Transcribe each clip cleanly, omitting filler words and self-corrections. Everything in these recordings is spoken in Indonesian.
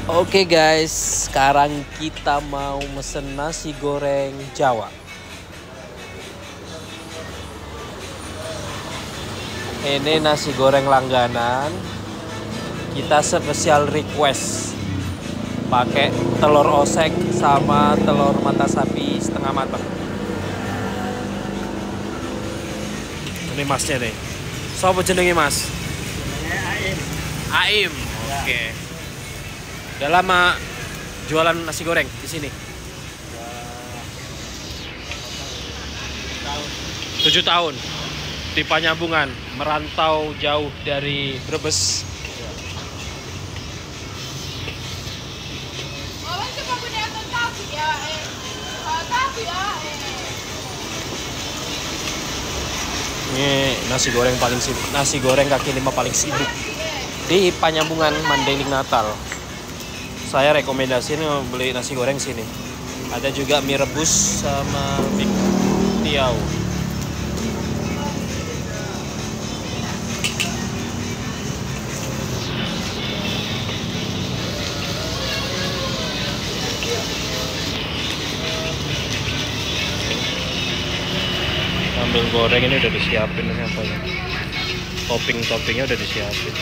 Oke guys, sekarang kita mau mesen nasi goreng Jawa. Ini nasi goreng langganan. Kita spesial request pakai telur oseng sama telur mata sapi setengah matang. Ini masnya nih. Sopo jenenge mas? Aim. Aim. Oke. Udah lama jualan nasi goreng di sini? 7 tahun. Di Panyambungan, merantau jauh dari Brebes. Ini nasi goreng paling sibuk, nasi goreng kaki lima paling sibuk di Panyambungan Mandailing Natal. Saya rekomendasiin beli nasi goreng sini. Ada juga mie rebus sama mie tiaw. Sambal goreng ini udah disiapin ini apa ya? Topping-toppingnya udah disiapin.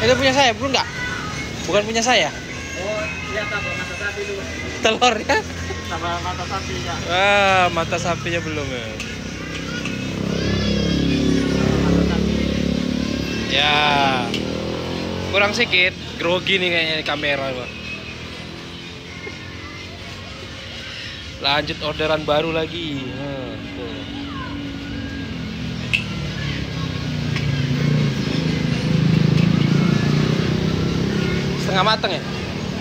Itu punya saya, belum nggak? Bukan punya saya. Oh, lihat apa mata sapi dulu. Telurnya? Sama mata sapinya. Wah, mata sapinya belum ya. Mata sapi. Ya. Kurang sedikit, grogi nih kayaknya di kamera, Pak. Lanjut orderan baru lagi. Tuh. Setengah mateng ya?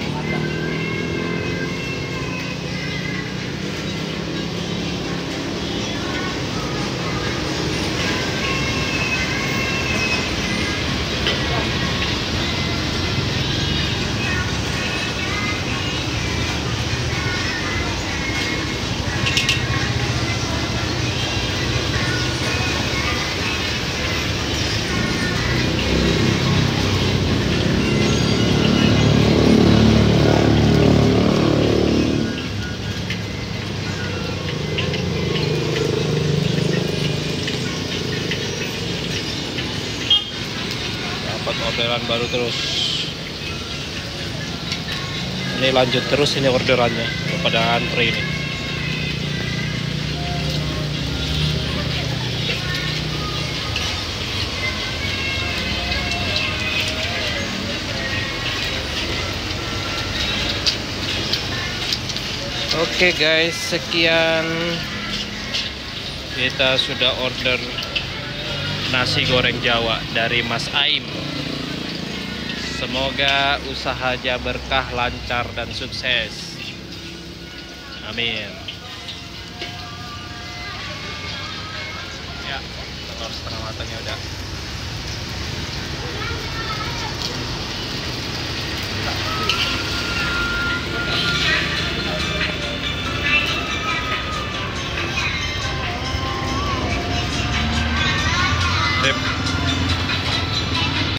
Dapat orderan baru terus. Ini lanjut terus ini orderannya pada antri ini. Oke guys, sekian kita sudah order nasi goreng Jawa dari Mas Aim. Semoga usahanya berkah, lancar, dan sukses. Amin. Ya, telur setengah matangnya udah. Sip.